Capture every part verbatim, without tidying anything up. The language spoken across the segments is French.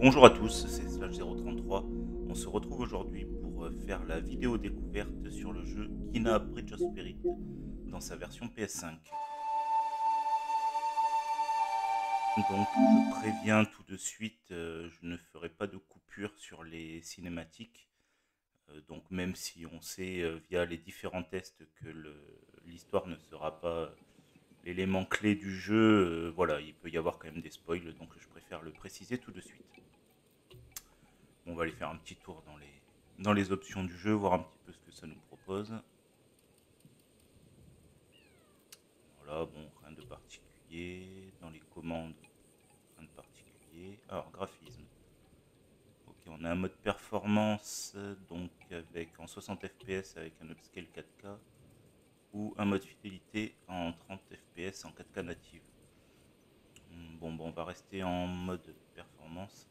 Bonjour à tous, c'est Slash zéro trente-trois. On se retrouve aujourd'hui pour faire la vidéo découverte sur le jeu Kena Bridge of Spirit dans sa version P S cinq. Donc je préviens tout de suite, euh, je ne ferai pas de coupure sur les cinématiques. Euh, donc même si on sait euh, via les différents tests que l'histoire ne sera pas l'élément clé du jeu, euh, voilà, il peut y avoir quand même des spoils, donc je préfère le préciser tout de suite. On va aller faire un petit tour dans les, dans les options du jeu, voir un petit peu ce que ça nous propose. Voilà, bon, rien de particulier. Dans les commandes, rien de particulier. Alors, graphisme. Ok, on a un mode performance, donc avec en soixante F P S avec un upscale quatre K, ou un mode fidélité en trente F P S en quatre K native. Bon, bon, on va rester en mode performance.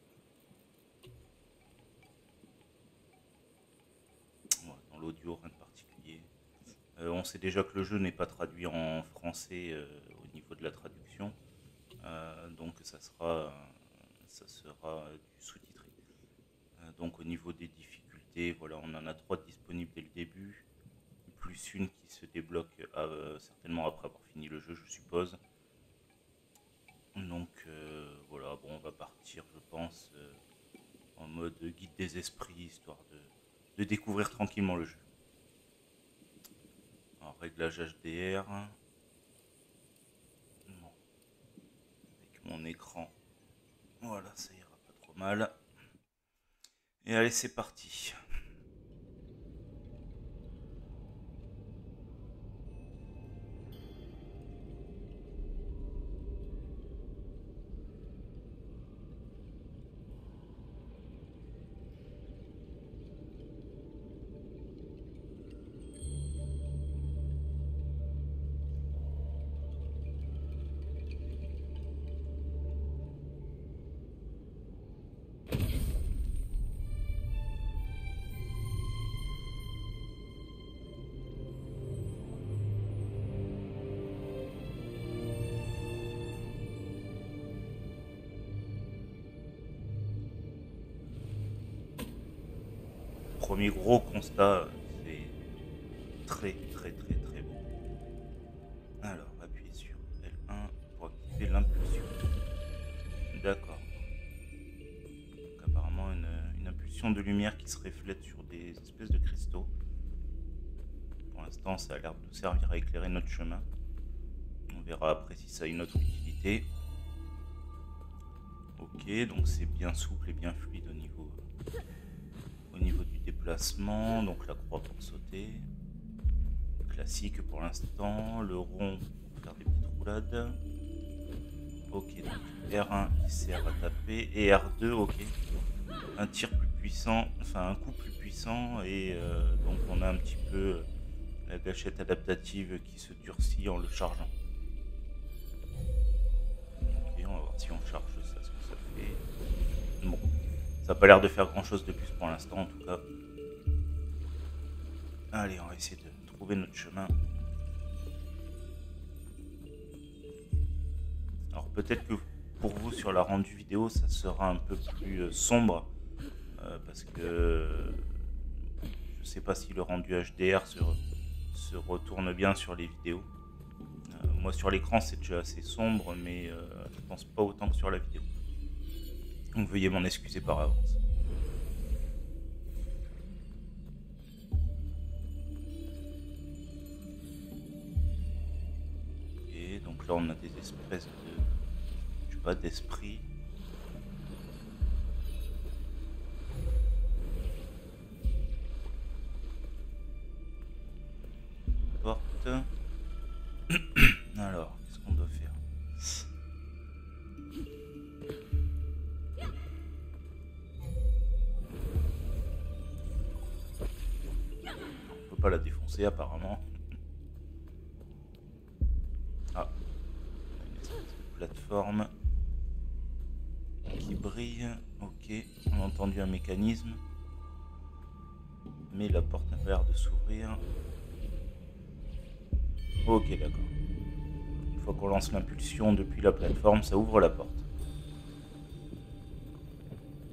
Voilà, dans l'audio, rien de particulier. Euh, on sait déjà que le jeu n'est pas traduit en français euh, au niveau de la traduction, euh, donc ça sera, ça sera du sous-titré. Euh, donc au niveau des difficultés, voilà, on en a trois disponibles dès le début, plus une qui se débloque euh, certainement après avoir fini le jeu, je suppose. Donc euh, voilà, bon, on va partir, je pense, euh, en mode guide des esprits, histoire de, de découvrir tranquillement le jeu. Alors, réglage H D R. Bon. Avec mon écran. Voilà, ça ira pas trop mal. Et allez, c'est parti. Premier gros constat, c'est très très très très beau. Alors, appuyez sur L un pour activer l'impulsion. D'accord. Donc apparemment une, une impulsion de lumière qui se reflète sur des espèces de cristaux. Pour l'instant, ça a l'air de servir à éclairer notre chemin. On verra après si ça a une autre utilité. Ok, donc c'est bien souple et bien fluide au niveau, au niveau du déplacement. Donc la croix pour sauter. Classique pour l'instant. Le rond pour faire des petites roulades. Ok, donc R un qui sert à taper et R deux, ok. Un tir plus puissant, enfin un coup plus puissant et euh, donc on a un petit peu la gâchette adaptative qui se durcit en le chargeant. Ok, on va voir si on charge ça, ce que ça fait. Bon, ça n'a pas l'air de faire grand chose de plus pour l'instant en tout cas. Allez, on va essayer de trouver notre chemin. Alors peut-être que pour vous sur la rendue vidéo ça sera un peu plus euh, sombre euh, parce que euh, je sais pas si le rendu H D R se, se retourne bien sur les vidéos. Euh, moi sur l'écran c'est déjà assez sombre mais euh, je pense pas autant que sur la vidéo. Donc veuillez m'en excuser par avance. Et donc là on a des espèces de, je sais pas, d'esprit. Porte. Alors, qu'est-ce qu'on doit faire? On peut pas la défoncer apparemment. Ah, on a une espèce de plateforme qui brille. Ok, on a entendu un mécanisme. Mais la porte n'a pas l'air de s'ouvrir. Ok, d'accord. Une fois qu'on lance l'impulsion depuis la plateforme, ça ouvre la porte.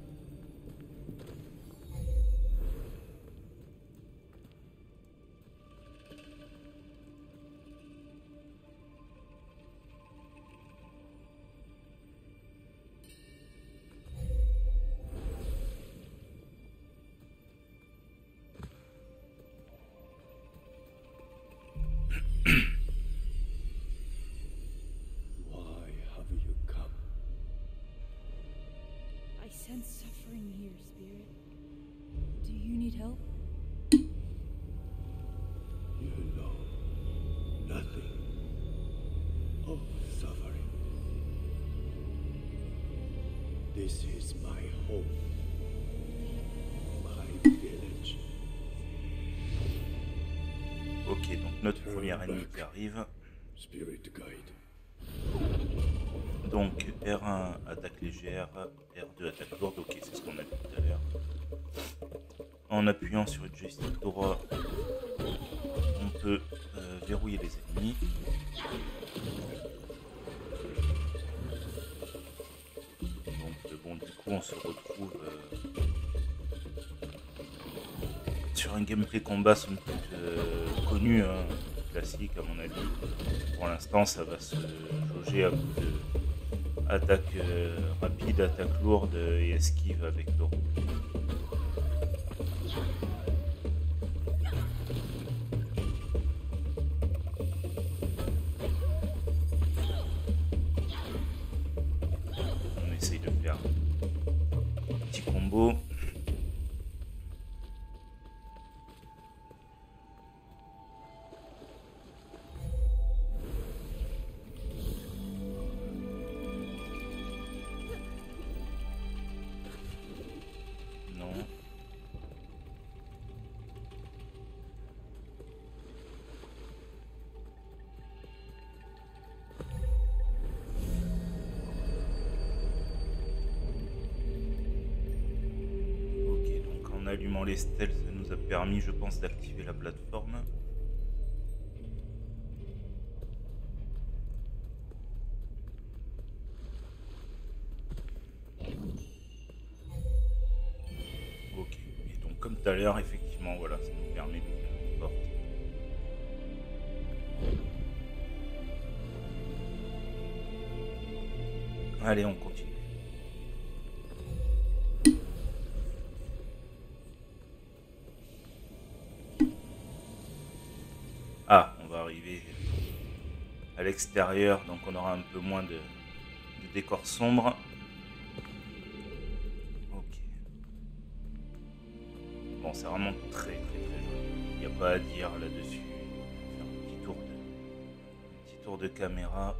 Why have you come? I sense suffering here, Spirit. Do you need help? You know nothing of suffering. This is my home, my village. Ok, donc notre premier ennemi qui arrive. Spirit Guide. Donc R un attaque légère, R deux attaque lourde, ok c'est ce qu'on a vu tout à l'heure. En appuyant sur le joystick droit, on peut euh, verrouiller les ennemis. Donc bon du coup on se retrouve euh, sur un gameplay combat somme toute euh, connu, hein, classique à mon avis. Pour l'instant ça va se jauger à coup de attaque euh, rapide, attaque lourde et esquive avec le roux. On essaye de faire un petit combo. Allumant les stèles, ça nous a permis, je pense, d'activer la plateforme. Ok, et donc comme tout à l'heure, effectivement, voilà, ça nous permet d'ouvrir une porte. Allez, on continue. Ah, on va arriver à l'extérieur, donc on aura un peu moins de, de décor sombre. Ok. Bon, c'est vraiment très très très joli. Il n'y a pas à dire là-dessus. On va faire un petit tour de, un petit tour de caméra.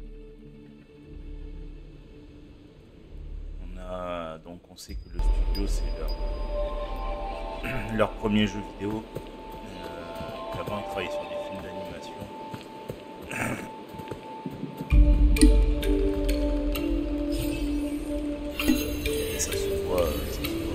On a donc on sait que le studio c'est leur leur premier jeu vidéo. Euh, avant ils travaillaient sur des films d'animation. Et ça se voit, ça se voit.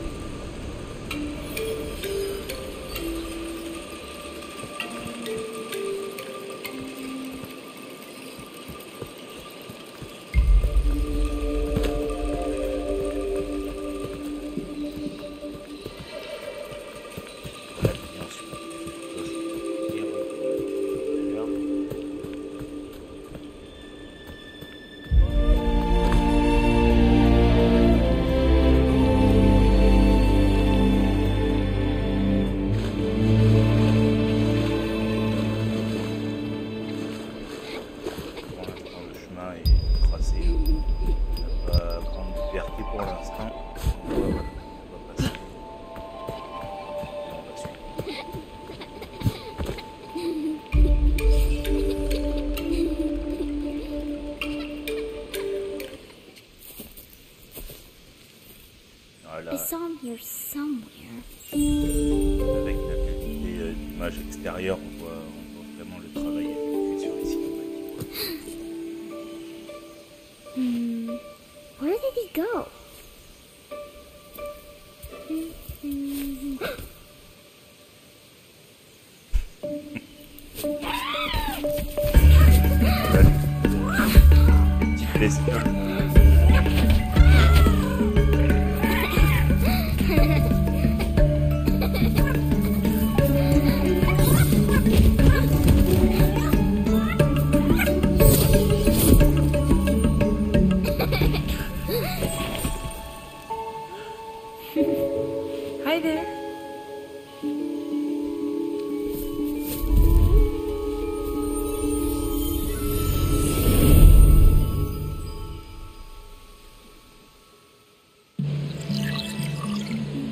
Avec la qualité euh, d'image extérieure, on voit, on voit vraiment le travail effectué sur les cinématiques. Hmm. Where did he go? Petit plaisir. Hi there.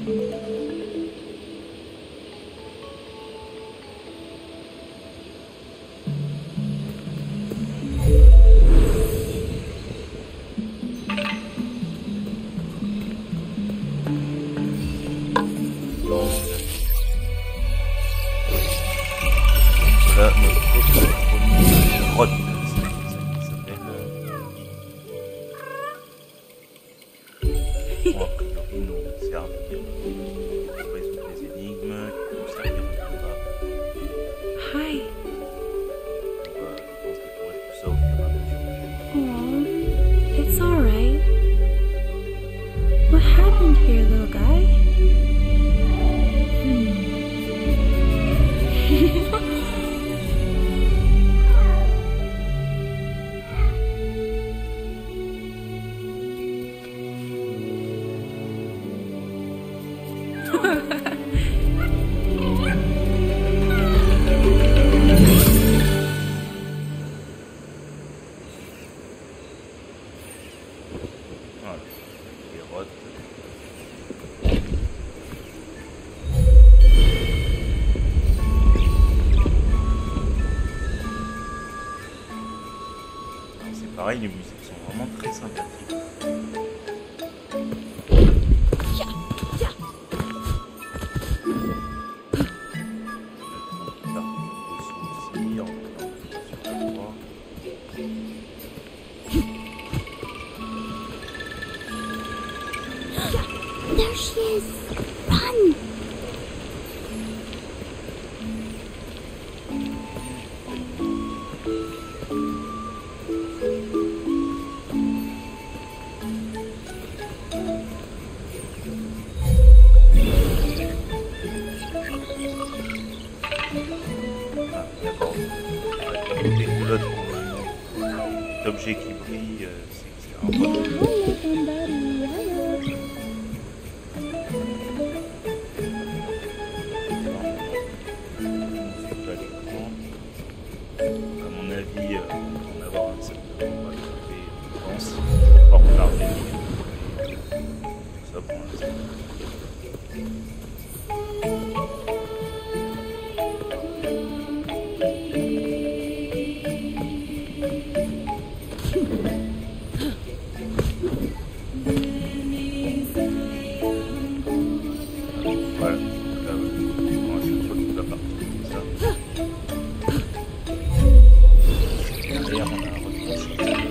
Voilà notre première grotte, c'est comme ça qu'il s'appelle. Qui vont a priori nous servir pour résoudre les énigmes, qui vont nous servir au combat. Hi. On va, je pense, découvrir tout ça au fur et à mesure. Aw, it's alright. What happened here, little guy? Voilà, les grottes. Alors, c'est pareil, les musiques sont vraiment très sympathiques. La guitare aussi, en sur la voix. There she is! Run! Ah, d'accord. Ouais, l'autre objet qui brille, euh, c'est que c'est un bot. Hello, somebody. Hello. Musique à l'écran. À mon avis, euh, on va avoir un certain nombre de trouver, je pense, hors regarder tout ça pour l'instant. Voilà, donc là, bon, à chaque fois que la partie comme ça. Derrière, on a un retranché.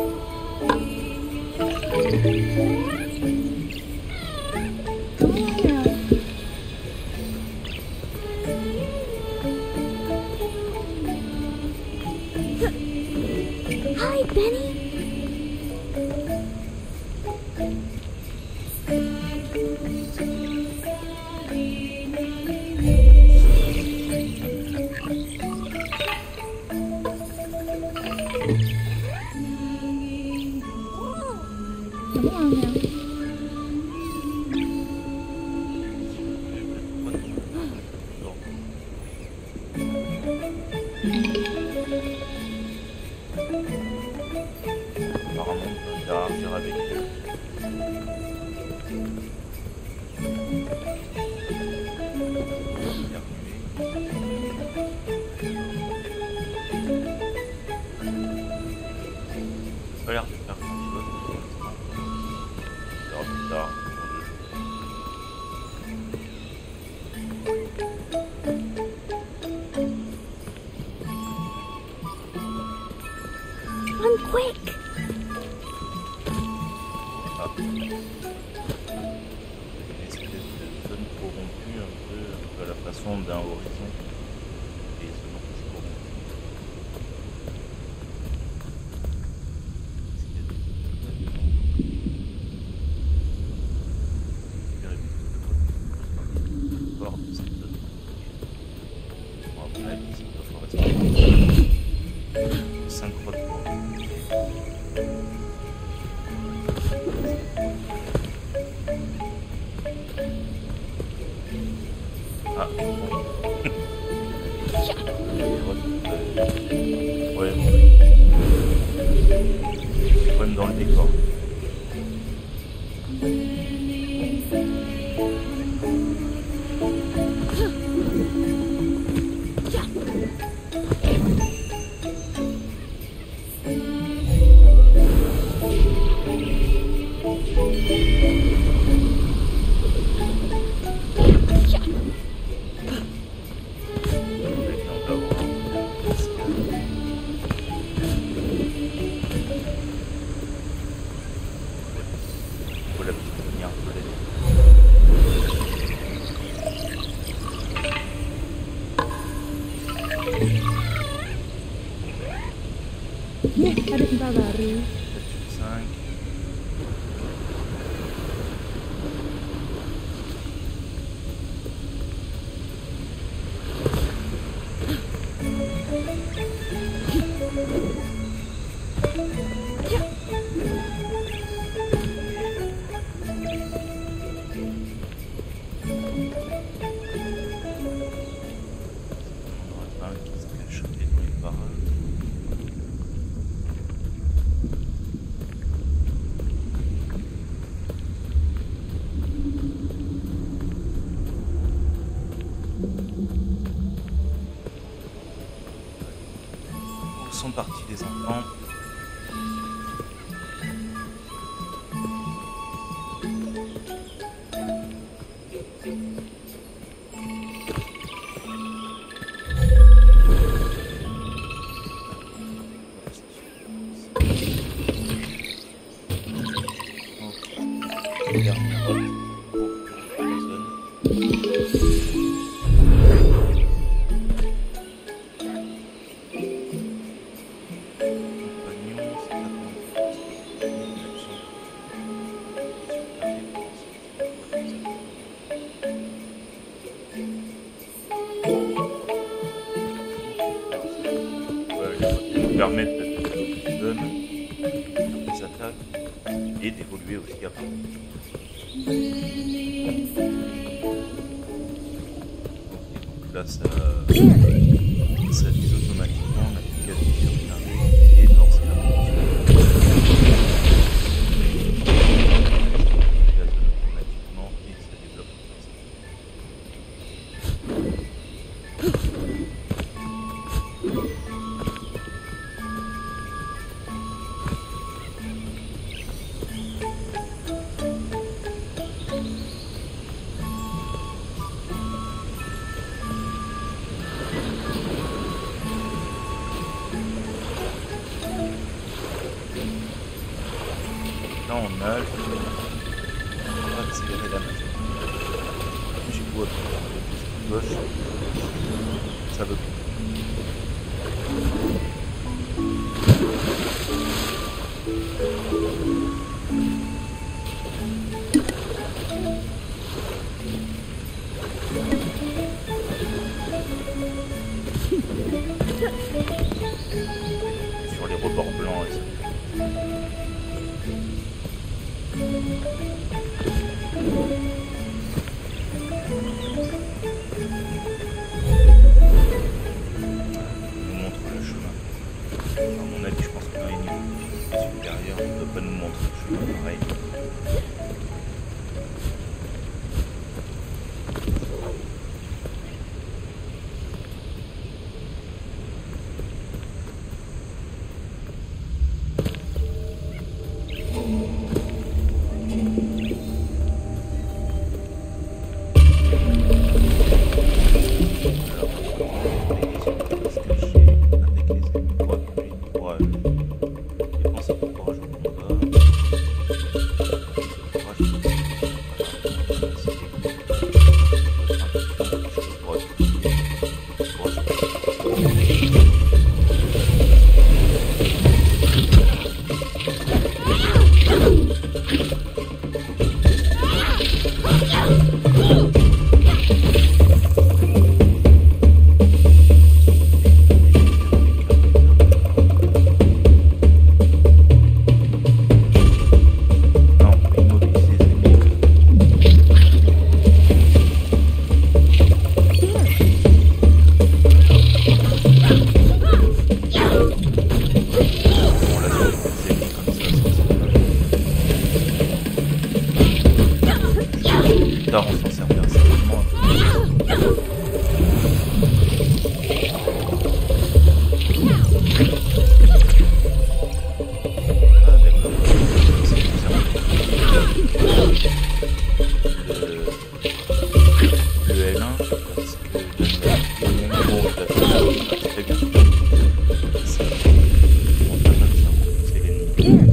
Hi, Benny. Come along now. Apparemment, on peut interagir avec eux. Pas l'air de faire grand chose pour l'instant. On verra plus tard. Run quick. Ah. Une espèce de zone corrompue un peu, un peu à la façon d'un horizon. Et zones en plus corrompues. Bord de cette zone. Bon, à mon avis, ça doit correspondre aux cinq grottes. Ah, bon. Ouais, problème dans le décor. Ada tempat baru. sept sur cinq. Sont partis les enfants. Ok. Dernière route pour la zone. Permettre de zone, des attaques et d'évoluer aussi après. Donc là ça, ça vise automatiquement la navigation sur carré et lancer la fonction. La zone automatiquement et ça développe. Là on nage, on va accélérer la nage. J'ai beau appuyer gauche, ça veut plus. Sur les rebords blancs et ça. Nous montre le chemin. À mon avis, je pense que dans les niveaux supérieurs, on ne peut pas nous montrer le chemin pareil. tard, on s'en servira certainement. Ah d'accord. Le, le L un, parce que le moment où je l'attaque, très bien. Ça, on va pas ça, c'est l'ennemi.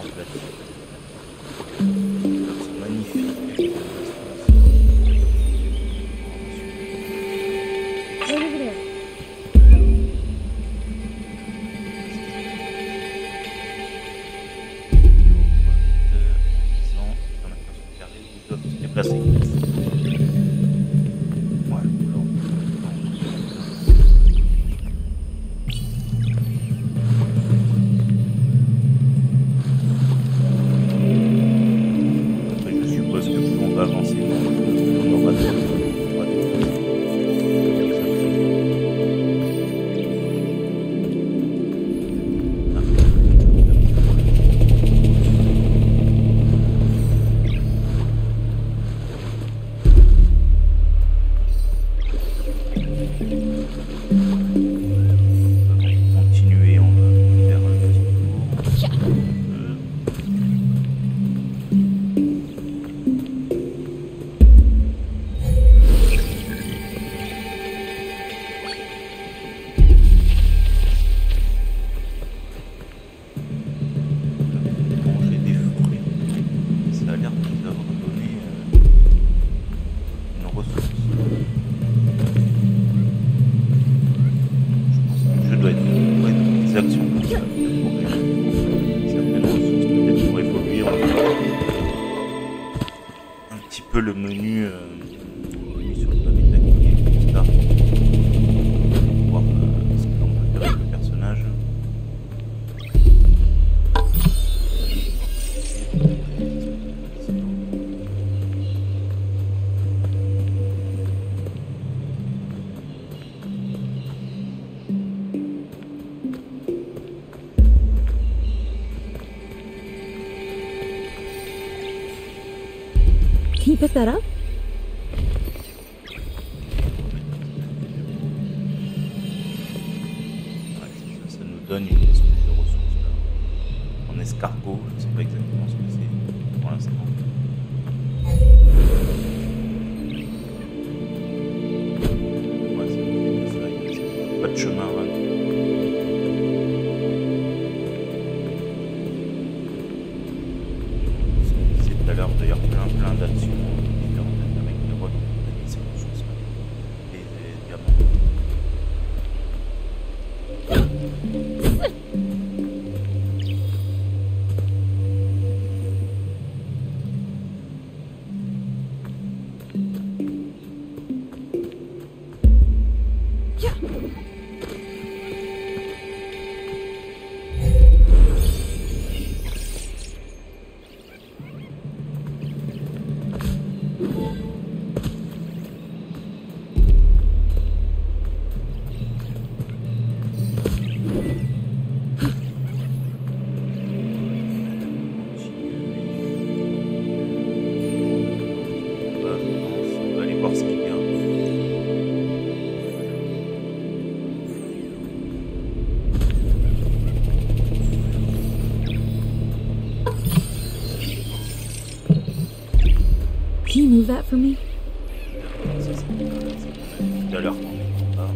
C'est magnifique. Right over there. Ils doivent se déplacer. Voilà. Je suppose que plus on va avancer, plus on aura de on aura des continuer, on va faire un petit tour. Euh, manger des fruits. Ça a l'air de nous avoir donné euh, une ressource. Je dois être dois être des actions comme ça pour certaines ressources, peut-être pour évoluer. On va voir un petit peu le menu, euh, le menu sur le pavé tactique et tout ça. Pour voir euh, ce qu'on peut faire avec le personnage. Can you pick that up? Ouais, c'est ça, ça nous donne une espèce de ressource là. En escargot, je ne sais pas exactement ce que c'est pour l'instant. Ouais, ça nous fait que ça, il n'y a pas de chemin hein. C'est tout à l'heure d'ailleurs plein plein d'actions différentes avec les rois qui ont ces ressources là. Des, des diamants. On va aller voir ce qu'il y a. Can you move that for me? Ça, c'est tout à l'heure qu'on est en bas.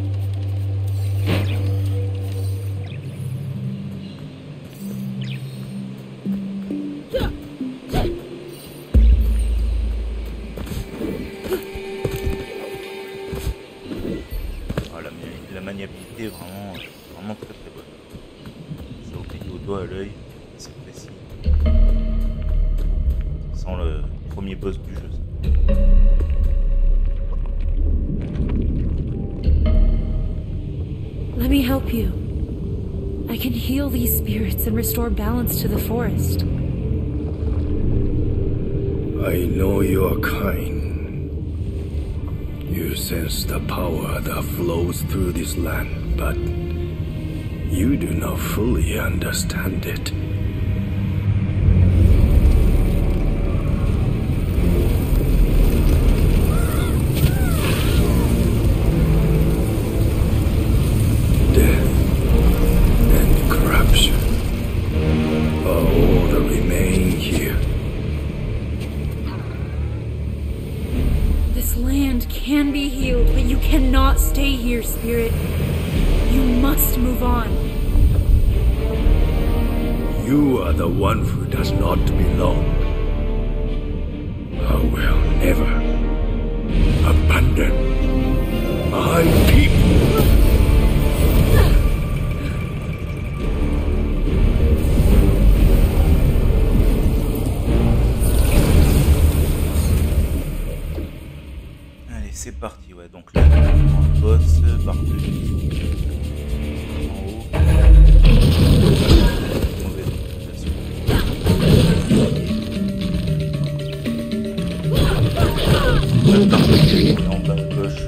Ah, la, la maniabilité est vraiment, vraiment très très bonne. Ça obéit au doigt à l'œil, c'est précis. Ça sent le premier boss du jeu. Ça. Let me help you. I can heal these spirits and restore balance to the forest. I know you are kind. You sense the power that flows through this land, but you do not fully understand it. Death and corruption are all that remain here. This land can be healed, but you cannot stay here, spirit. You must move on. You are the one who does not belong. I will never abandon my people. Allez, c'est parti, ouais, donc là, on un boss par deux. En haut. Mauvaise orientation. Même par deux, en bas à gauche.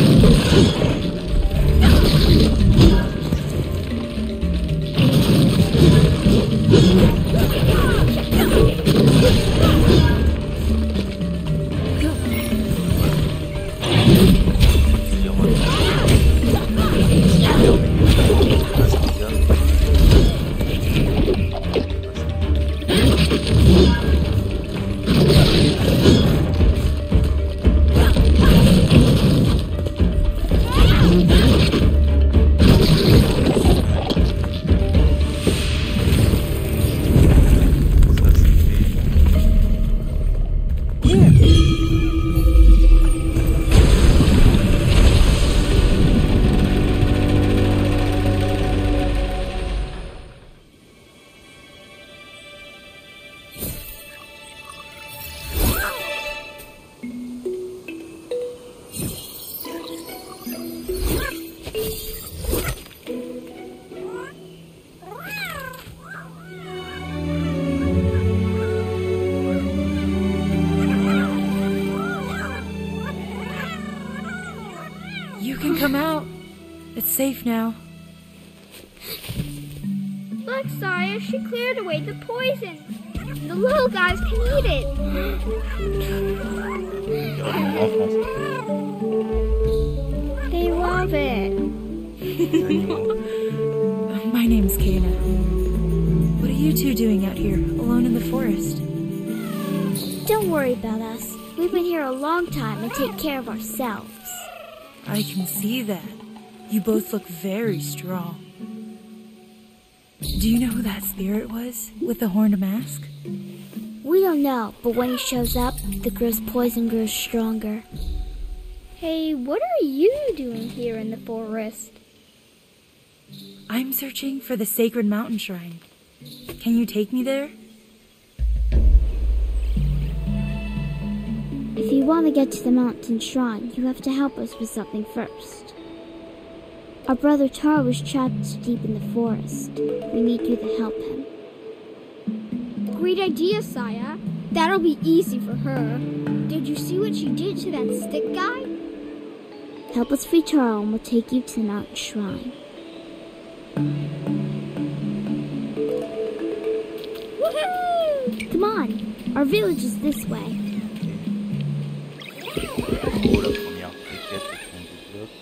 You can come out. It's safe now. Look, Saya, she cleared away the poison. The little guys can eat it. They love it. My name's Kana. What are you two doing out here, alone in the forest? Don't worry about us. We've been here a long time and take care of ourselves. I can see that. You both look very strong. Do you know who that spirit was with the horned mask? We don't know, but when he shows up, the girl's poison grows stronger. Hey, what are you doing here in the forest? I'm searching for the sacred mountain shrine. Can you take me there? If you want to get to the mountain shrine, you have to help us with something first. Our brother Taro was trapped deep in the forest. We need you to help him. Great idea, Saya. That'll be easy for her. Did you see what she did to that stick guy? Help us free Taro and we'll take you to the mountain shrine. Woohoo! Come on, our village is this way. Oh, la première briquette qu'on débloque.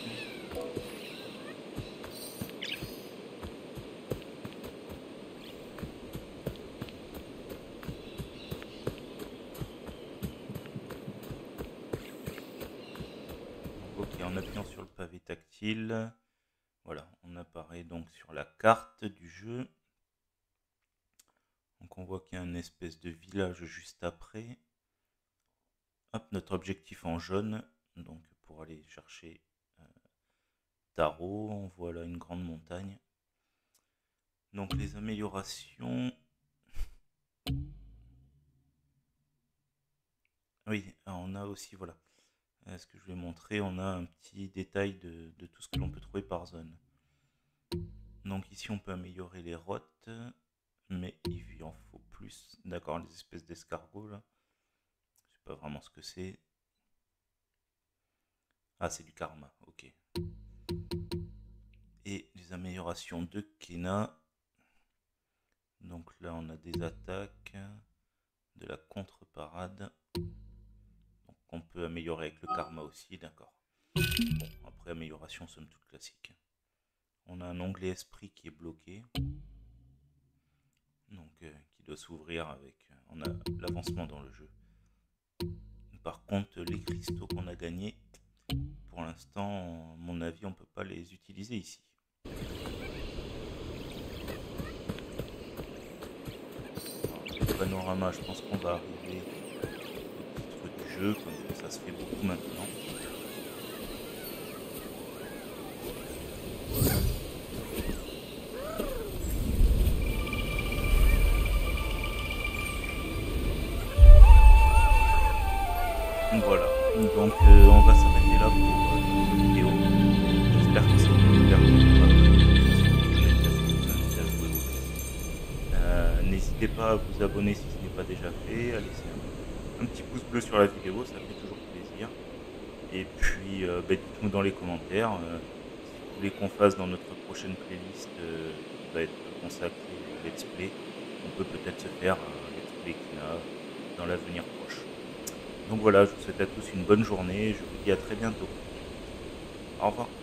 Ok, en appuyant sur le pavé tactile, voilà, on apparaît donc sur la carte du jeu. Donc on voit qu'il y a une espèce de village juste après. Hop, notre objectif en jaune, donc pour aller chercher euh, Taro, on voit là une grande montagne. Donc les améliorations... Oui, on a aussi, voilà, ce que je vais montrer, on a un petit détail de, de tout ce que l'on peut trouver par zone. Donc ici on peut améliorer les rottes, mais il en faut plus. D'accord, les espèces d'escargots là. Pas vraiment ce que c'est. Ah, c'est du karma, ok. Et les améliorations de Kena. Donc là, on a des attaques, de la contre-parade. Donc on peut améliorer avec le karma aussi, d'accord. Bon, après, amélioration, somme toute classique. On a un onglet esprit qui est bloqué. Donc, euh, qui doit s'ouvrir avec... On a l'avancement dans le jeu. Par contre, les cristaux qu'on a gagnés, pour l'instant, à mon avis, on ne peut pas les utiliser ici. panorama, je pense qu'on va arriver au titre du jeu, comme ça se fait beaucoup maintenant. Voilà, donc euh, on va s'arrêter là pour euh, cette vidéo. J'espère que ça vous a plu. Euh, N'hésitez pas à vous abonner si ce n'est pas déjà fait, à laisser un, un petit pouce bleu sur la vidéo, ça fait toujours plaisir. Et puis euh, bah, dites-nous dans les commentaires euh, si vous voulez qu'on fasse dans notre prochaine playlist euh, qui va être consacrée au Let's Play. On peut peut-être se faire un Let's Play Kina dans l'avenir proche. Donc voilà, je vous souhaite à tous une bonne journée et je vous dis à très bientôt. Au revoir.